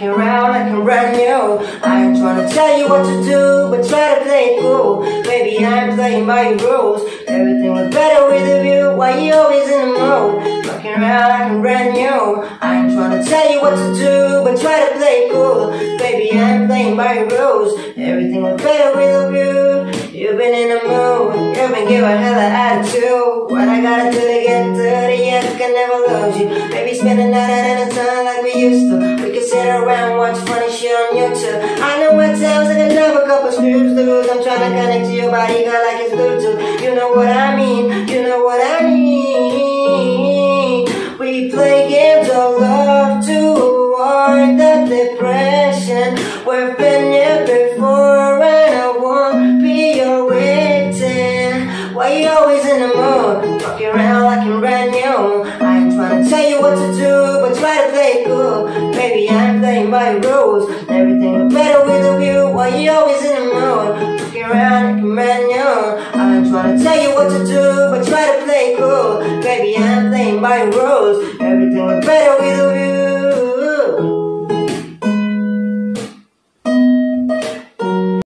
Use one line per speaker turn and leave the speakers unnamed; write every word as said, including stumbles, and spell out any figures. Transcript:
Fucking around like a brand new. I ain't trying to tell you what to do, but try to play it cool. Baby, I'm playing by your rules. Everything was better with a view. Why you always in the mood? Fucking around like a brand new. I ain't trying to tell you what to do, but try to play it cool. Baby, I'm playing by your rules. Everything was better with a view. You've been in the mood. You've been giving hella attitude. What I gotta do to get dirty? Yes, I can never lose you. Baby, spend a night at a time like we used to. We can sit around, watch funny shit on YouTube. I know what times I can have a couple screws loose. I'm trying to connect to your body, girl, like it's Bluetooth. You know what I mean, you know what I mean. We play games of love to avoid the depression. We've been here before and I won't be your waiting. Why you always in the mood? Fucking around like I'm brand new. I ain't trying to tell you what to do, but try to play it cool. Baby, I'm playing by your rules. Everything was better with a view. Why you always in the mood? Fucking around like I'm brand new. I ain't trying to tell you what to do, but try to play it cool. Baby, I'm playing by your rules.